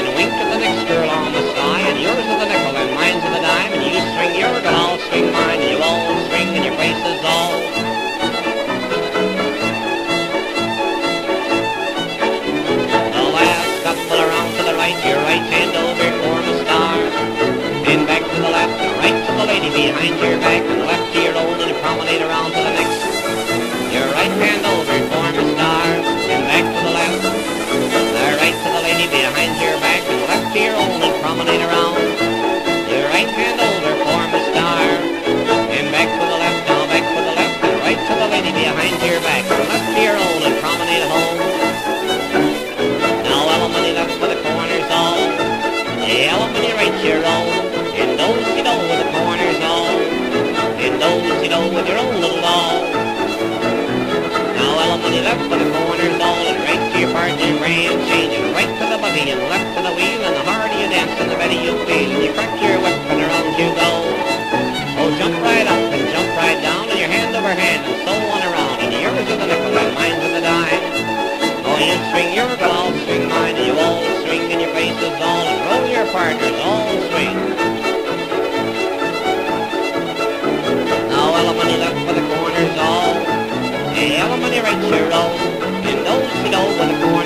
and wink at the next girl on the sly, and yours is a nickel and mine's a dime, and you swing your girl, I'll swing mine, and you all swing and your faces all. The last couple around to the right, your right hand over, form a star, and back to the left, and right to the lady behind your back, and left to your old, and you promenade around to the next. Your right hand over, form a star, and back to the left. The right to the lady behind your back, and left to your own, and promenade around. Your right hand over, form a star, and back to the left, now back to the left, and right to the lady behind your back, and left to your own, and promenade home. Now alimony left for the corners all, alimony right your own, and do-si-do with the corners all, and do-si-do with your own little doll. Alimony left for the corners all, and right to your partner, grand change, and right to the buggy, and left to the wheel, and the harder you dance, and the better you feel, and you crack your whip, and around you go. Oh, jump right up, and jump right down, and your hand over hand, and so on around, and yours is a nickel, and mine's a dime. Oh, you swing your girl, I'll swing mine, and you all swing, and your faces all, and roll your partners, all swing. Now alimony left for the corners all, alimony right your own, and do-si-do with the corners.